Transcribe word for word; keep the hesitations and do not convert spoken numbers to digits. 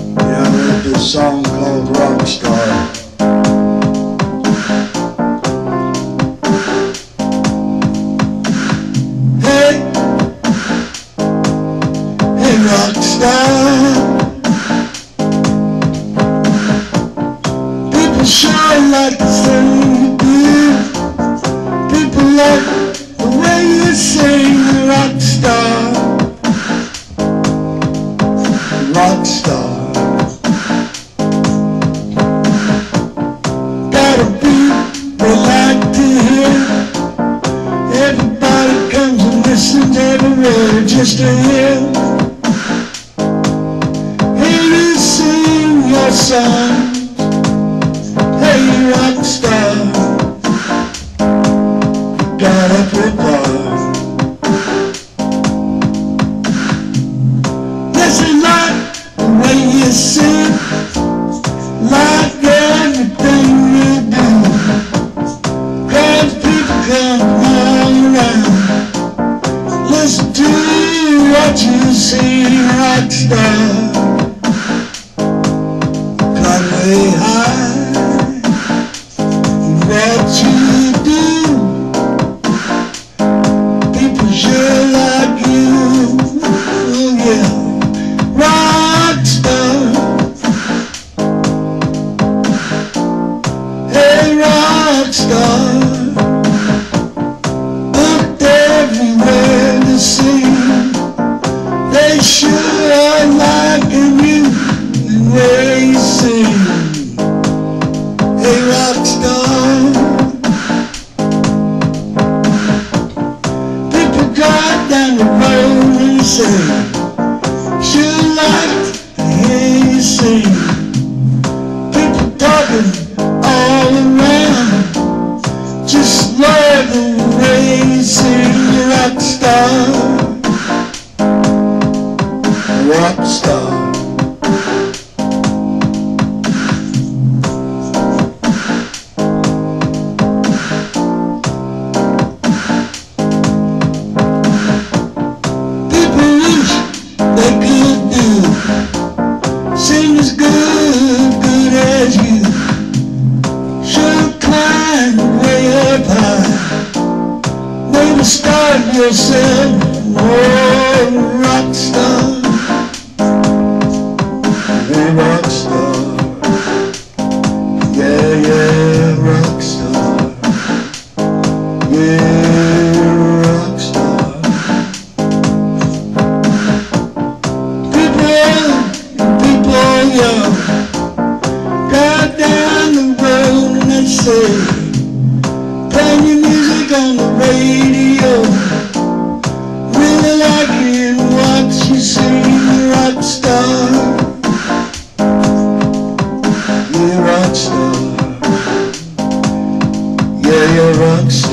Yeah, I wrote this song called Rockstar. Hey, hey Rockstar, people sure like the thing you do. People like the way you sing, Rockstar, Rockstar. Got a beat they like to hear. Everybody comes and listens everywhere just to hear. Hear you sing your song. Hey, Rockstar, got up your bar. Listen, like the way you sing, like everything you do. Cause people come all around. Listen to what you sing, Rockstar. Climb way high, what you do. People sure like you, oh yeah, Rockstar. Hey Rockstar, looked everywhere to see. They sure are liking you and where you sing. Hey Rockstar, people drive down the road and say, sure like to hear you sing. People talking all around, just love the way you sing, Rockstar, Rockstar. People wish they could do, sing as good, good as you. Should climb way up high, maybe start yourself, oh Rockstar. Hey Rockstar, yeah, yeah, Rockstar, yeah, Rockstar. People, people young, drive down the road and they say, playing your music on the radio, really liking what you sing, Rockstar. Yeah, Rockstar, yeah, you're Rockstar.